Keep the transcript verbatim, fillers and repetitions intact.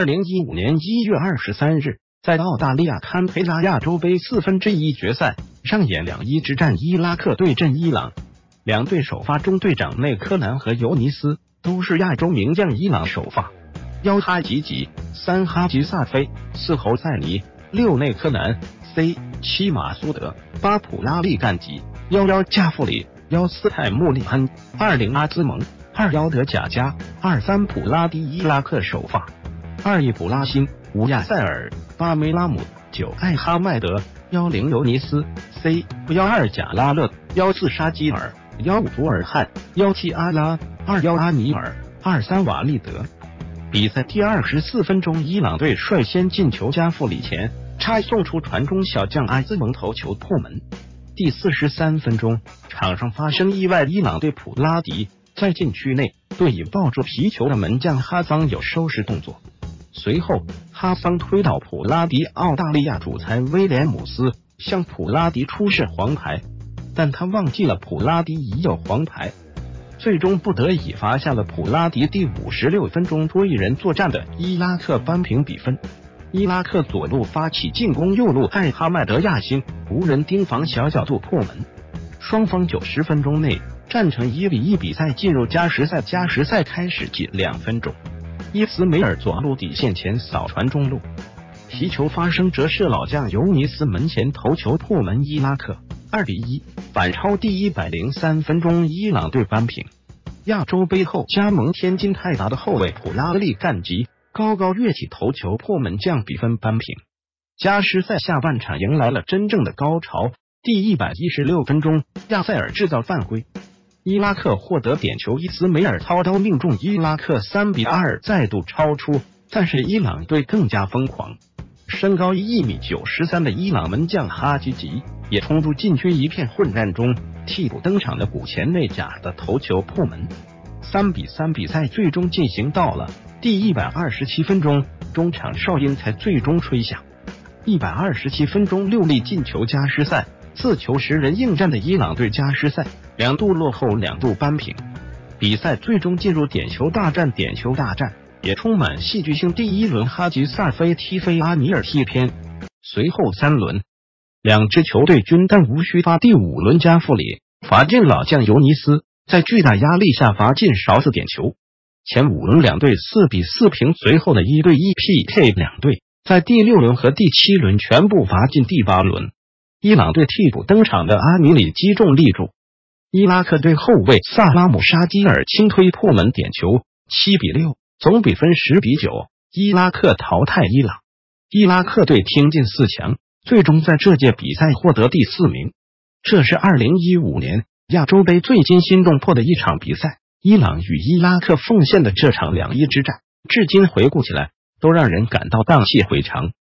二零一五年一月二十三日，在澳大利亚堪培拉亚洲杯四分之一决赛上演两一之战，伊拉克对阵伊朗。两队首发中队长内科兰和尤尼斯都是亚洲名将，伊朗首发幺哈吉吉，三哈吉萨菲，四侯塞尼，六内科兰 C， 七马苏德，八普拉利干吉，幺幺加夫里，幺斯泰穆利安，二零阿兹蒙，二幺德贾加，二三普拉迪伊拉克首发，二一普拉辛，五亚塞尔，八梅拉姆，九艾哈迈德，幺零尤尼斯 C， 幺二贾拉勒，幺四沙基尔，幺五图尔汉，幺七阿拉，二幺阿尼尔，二三瓦利德。比赛第二十四分钟，伊朗队率先进球，加夫里前插送出传中，小将阿兹蒙头球破门。第四十三分钟，场上发生意外，伊朗队普拉迪在禁区内对已抱住皮球的门将哈桑有收拾动作，随后哈桑推倒普拉迪，澳大利亚主裁威廉姆斯向普拉迪出示黄牌，但他忘记了普拉迪已有黄牌，最终不得已罚下了普拉迪。第五十六分钟，多一人作战的伊拉克扳平比分。伊拉克左路发起进攻，右路艾哈迈德亚辛无人盯防，小角度破门。双方九十分钟内战成一比一，比赛进入加时赛。加时赛开始仅两分钟，伊斯梅尔左路底线前扫传中路，皮球发生折射，老将尤尼斯门前头球破门，伊拉克二比一反超。第一百零三分钟，伊朗队扳平。亚洲杯后加盟天津泰达的后卫普拉利干吉高高跃起头球破门，将比分扳平。加时赛下半场迎来了真正的高潮。第一百一十六分钟，亚塞尔制造犯规，伊拉克获得点球，伊斯梅尔操刀命中，伊拉克三比二再度超出。但是伊朗队更加疯狂，身高一米九十三的伊朗门将哈吉吉也冲入禁区，一片混战中替补登场的古前内贾的头球破门。三比三，比赛最终进行到了第一百二十七分钟，中场哨音才最终吹响。一百二十七分钟，六粒进球。加时赛自球十人应战的伊朗队加时赛两度落后，两度扳平，比赛最终进入点球大战。点球大战也充满戏剧性。第一轮哈吉萨菲踢飞阿尼尔踢偏，随后三轮两支球队均但无虚发。第五轮加夫里罚进老将尤尼斯在巨大压力下罚进勺子点球。前五轮两队四比四平，随后的一对一 P K 两队在第六轮和第七轮全部罚进。第八轮伊朗队替补登场的阿米里击中立柱，伊拉克队后卫萨拉姆沙基尔轻推破门点球。七比六，总比分十比九，伊拉克淘汰伊朗。伊拉克队挺进四强，最终在这届比赛获得第四名。这是二零一五年亚洲杯最惊心动魄的一场比赛，伊朗与伊拉克奉献的这场两一之战，至今回顾起来都让人感到荡气回肠。